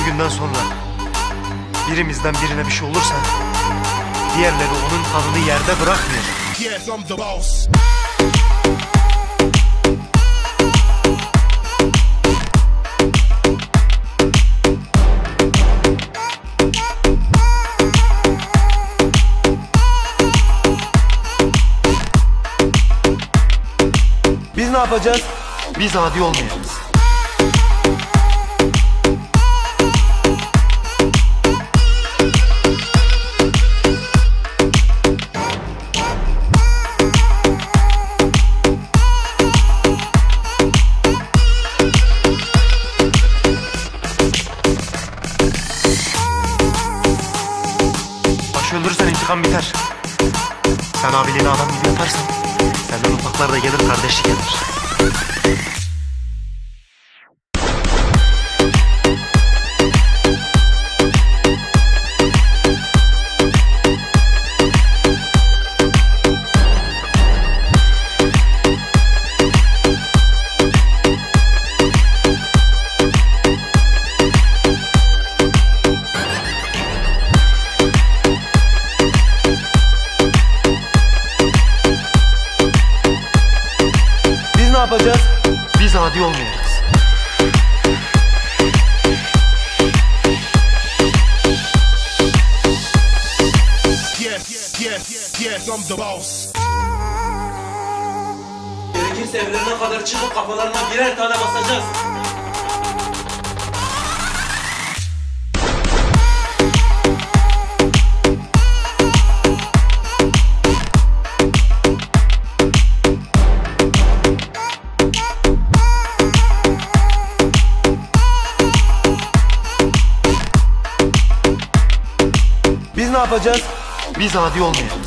Bugünden sonra birimizden birine bir şey olursa diğerleri onun kanını yerde bırakmıyor. Yes, I'm the boss. Biz ne yapacağız? Biz adi olmayacağız. Başı öldürürsen intikam biter. Sen abiliğini adam gibi yaparsan senden ufaklar da gelir, kardeşlik gelir. Ne yapacağız? Biz adi olmayacağız. Yes, I'm the boss. Gerekirse evlerine kadar çıkıp kafalarına birer tane basacağız. Biz ne yapacağız? Biz adi olmayacağız.